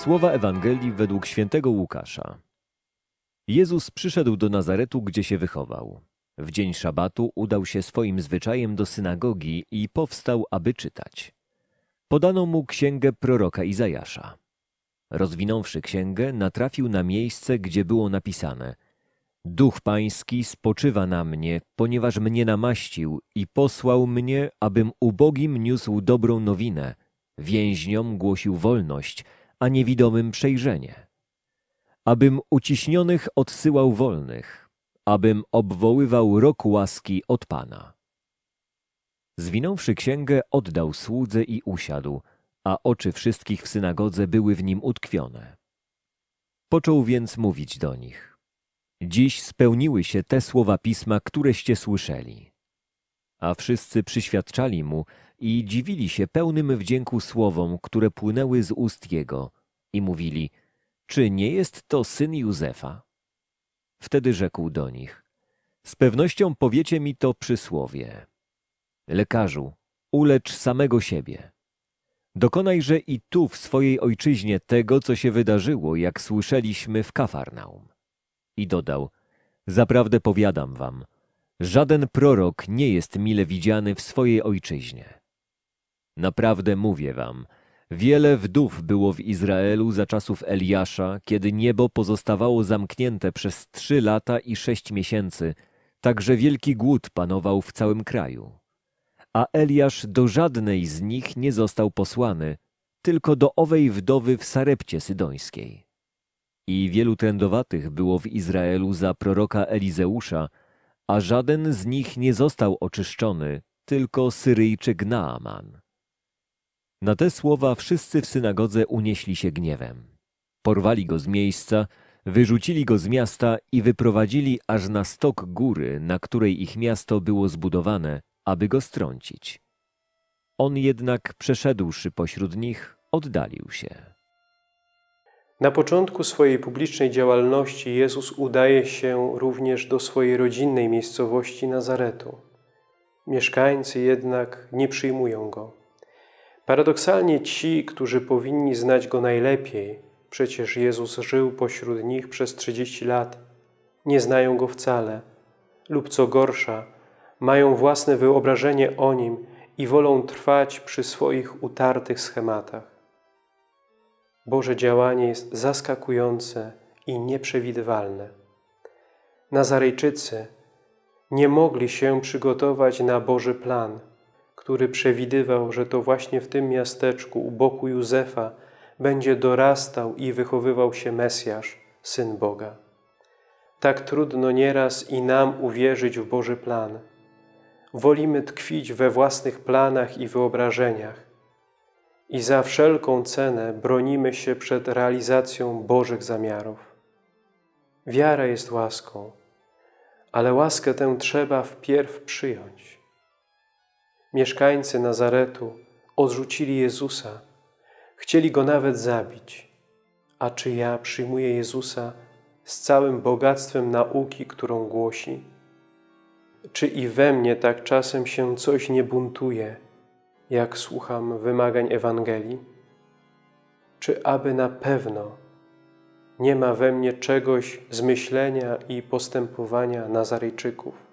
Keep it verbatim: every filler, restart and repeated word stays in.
Słowa Ewangelii według świętego Łukasza. Jezus przyszedł do Nazaretu, gdzie się wychował. W dzień szabatu udał się swoim zwyczajem do synagogi i powstał, aby czytać. Podano mu księgę proroka Izajasza. Rozwinąwszy księgę, natrafił na miejsce, gdzie było napisane: Duch Pański spoczywa na mnie, ponieważ mnie namaścił i posłał mnie, abym ubogim niósł dobrą nowinę, więźniom głosił wolność, a niewidomym przejrzenie. Abym uciśnionych odsyłał wolnych, abym obwoływał rok łaski od Pana. Zwinąwszy księgę, oddał słudze i usiadł, a oczy wszystkich w synagodze były w nim utkwione. Począł więc mówić do nich: Dziś spełniły się te słowa Pisma, któreście słyszeli. A wszyscy przyświadczali mu i dziwili się pełnym wdzięku słowom, które płynęły z ust jego, i mówili: Czy nie jest to syn Józefa? Wtedy rzekł do nich: Z pewnością powiecie mi to przysłowie: Lekarzu, ulecz samego siebie. Dokonajże i tu w swojej ojczyźnie tego, co się wydarzyło, jak słyszeliśmy w Kafarnaum. I dodał: Zaprawdę powiadam wam, żaden prorok nie jest mile widziany w swojej ojczyźnie. Naprawdę mówię wam, wiele wdów było w Izraelu za czasów Eliasza, kiedy niebo pozostawało zamknięte przez trzy lata i sześć miesięcy, tak że wielki głód panował w całym kraju. A Eliasz do żadnej z nich nie został posłany, tylko do owej wdowy w Sarepcie Sydońskiej. I wielu trędowatych było w Izraelu za proroka Elizeusza, a żaden z nich nie został oczyszczony, tylko Syryjczyk Naaman. Na te słowa wszyscy w synagodze unieśli się gniewem. Porwali go z miejsca, wyrzucili go z miasta i wyprowadzili aż na stok góry, na której ich miasto było zbudowane, aby go strącić. On jednak, przeszedłszy pośród nich, oddalił się. Na początku swojej publicznej działalności Jezus udaje się również do swojej rodzinnej miejscowości Nazaretu. Mieszkańcy jednak nie przyjmują Go. Paradoksalnie ci, którzy powinni znać Go najlepiej, przecież Jezus żył pośród nich przez trzydzieści lat, nie znają Go wcale lub co gorsza, mają własne wyobrażenie o Nim i wolą trwać przy swoich utartych schematach. Boże działanie jest zaskakujące i nieprzewidywalne. Nazarejczycy nie mogli się przygotować na Boży plan, który przewidywał, że to właśnie w tym miasteczku u boku Józefa będzie dorastał i wychowywał się Mesjasz, Syn Boga. Tak trudno nieraz i nam uwierzyć w Boży plan. Wolimy tkwić we własnych planach i wyobrażeniach i za wszelką cenę bronimy się przed realizacją Bożych zamiarów. Wiara jest łaską, ale łaskę tę trzeba wpierw przyjąć. Mieszkańcy Nazaretu odrzucili Jezusa, chcieli Go nawet zabić. A czy ja przyjmuję Jezusa z całym bogactwem nauki, którą głosi? Czy i we mnie tak czasem się coś nie buntuje, jak słucham wymagań Ewangelii? Czy aby na pewno nie ma we mnie czegoś z myślenia i postępowania Nazarejczyków?